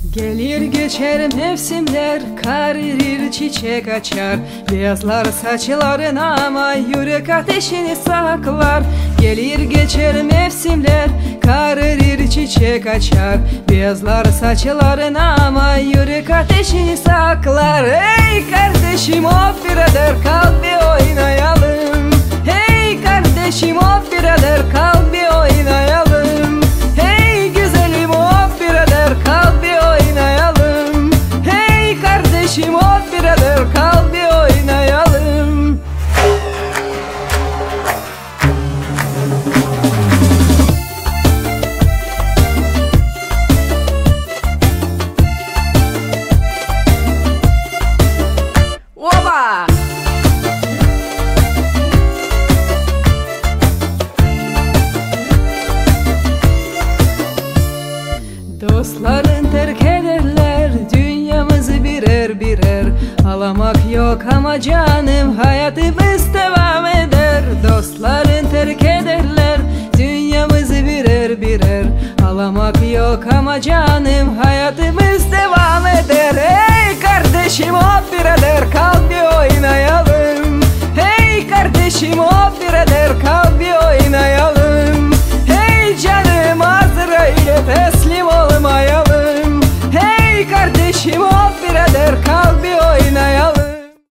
Gelir geçer mevsimler, kar erir çiçek açar. Beyazlar saçlarına ama yürek ateşini saklar. Gelir geçer mevsimler, kar erir çiçek açar. Beyazlar saçlarına ama yürek ateşini saklar. Hey kardeşim hop birader kalk bir oynayalım. Hey kardeşim hop birader kalk bir oynayalım. Hey güzelim hop birader kalk bir oynayalım. Hey kardeşim hop birader kalk bir oynayalım. Oba! Dostların terk ederler dünyamızı birer birer. Ağlamak yok ama canım hayatımız devam eder. Dostların terk ederler dünyamızı birer birer. Ağlamak yok ama canım